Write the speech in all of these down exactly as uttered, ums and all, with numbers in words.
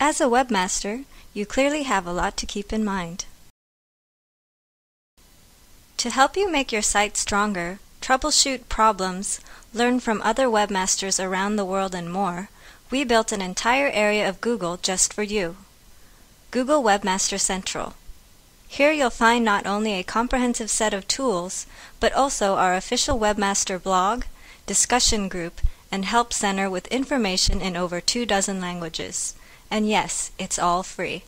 As a webmaster, you clearly have a lot to keep in mind. To help you make your site stronger, troubleshoot problems, learn from other webmasters around the world and more, we built an entire area of Google just for you. Google Webmaster Central. Here you'll find not only a comprehensive set of tools, but also our official Webmaster blog, discussion group, and help center with information in over two dozen languages. And yes, it's all free.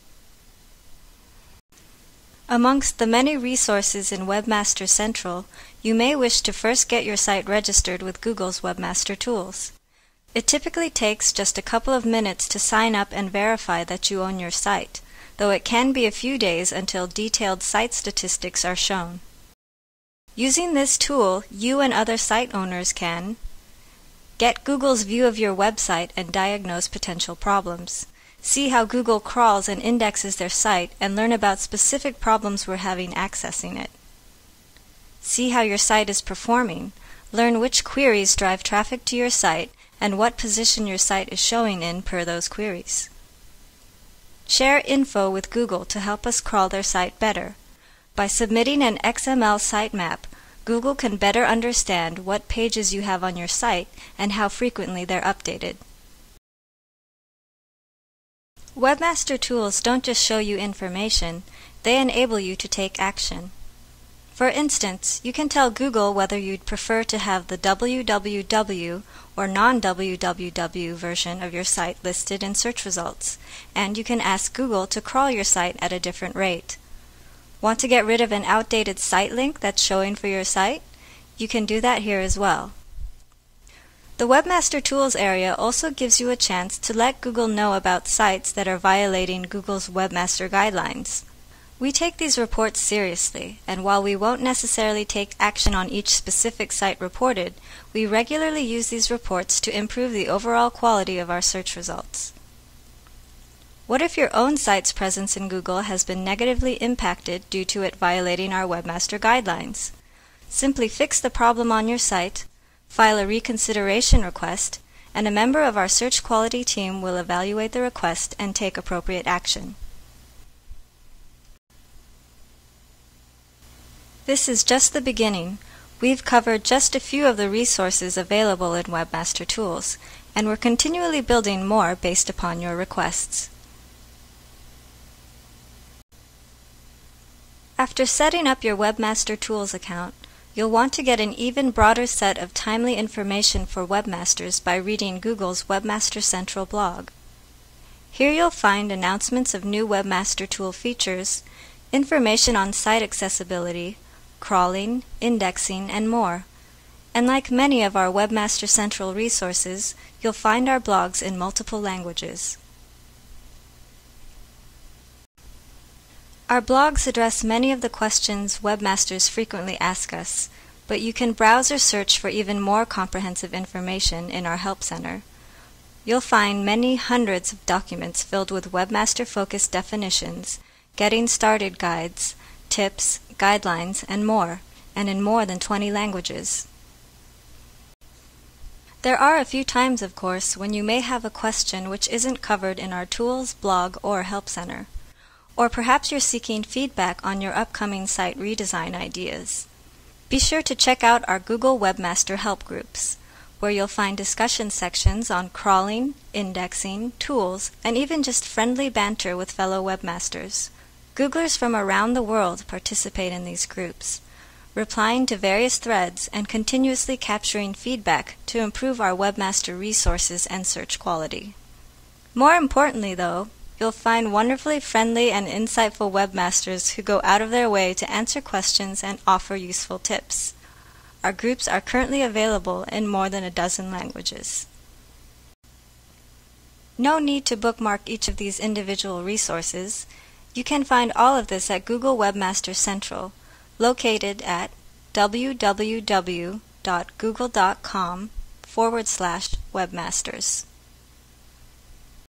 Amongst the many resources in Webmaster Central, you may wish to first get your site registered with Google's Webmaster Tools. It typically takes just a couple of minutes to sign up and verify that you own your site, though it can be a few days until detailed site statistics are shown. Using this tool, you and other site owners can get Google's view of your website and diagnose potential problems, see how Google crawls and indexes their site and learn about specific problems we're having accessing it, see how your site is performing, learn which queries drive traffic to your site and what position your site is showing in per those queries. Share info with Google to help us crawl their site better. By submitting an X M L sitemap, Google can better understand what pages you have on your site and how frequently they're updated. Webmaster Tools don't just show you information, they enable you to take action. For instance, you can tell Google whether you'd prefer to have the W W W or non-W W W version of your site listed in search results, and you can ask Google to crawl your site at a different rate. Want to get rid of an outdated site link that's showing for your site? You can do that here as well. The Webmaster Tools area also gives you a chance to let Google know about sites that are violating Google's Webmaster guidelines. We take these reports seriously, and while we won't necessarily take action on each specific site reported, we regularly use these reports to improve the overall quality of our search results. What if your own site's presence in Google has been negatively impacted due to it violating our Webmaster guidelines? Simply fix the problem on your site, file a reconsideration request, and a member of our search quality team will evaluate the request and take appropriate action. This is just the beginning. We've covered just a few of the resources available in Webmaster Tools, and we're continually building more based upon your requests. After setting up your Webmaster Tools account, you'll want to get an even broader set of timely information for webmasters by reading Google's Webmaster Central blog. Here you'll find announcements of new Webmaster Tool features, information on site accessibility, crawling, indexing, and more. And like many of our Webmaster Central resources, you'll find our blogs in multiple languages. Our blogs address many of the questions webmasters frequently ask us, but you can browse or search for even more comprehensive information in our Help Center. You'll find many hundreds of documents filled with webmaster-focused definitions, getting started guides, tips, guidelines, and more, and in more than twenty languages. There are a few times, of course, when you may have a question which isn't covered in our Tools, blog, or Help Center. Or perhaps you're seeking feedback on your upcoming site redesign ideas. Be sure to check out our Google Webmaster help groups, where you'll find discussion sections on crawling, indexing, tools, and even just friendly banter with fellow webmasters. Googlers from around the world participate in these groups, replying to various threads and continuously capturing feedback to improve our webmaster resources and search quality. More importantly, though, you'll find wonderfully friendly and insightful webmasters who go out of their way to answer questions and offer useful tips. Our groups are currently available in more than a dozen languages. No need to bookmark each of these individual resources. You can find all of this at Google Webmaster Central, located at www.google.com forward slash webmasters.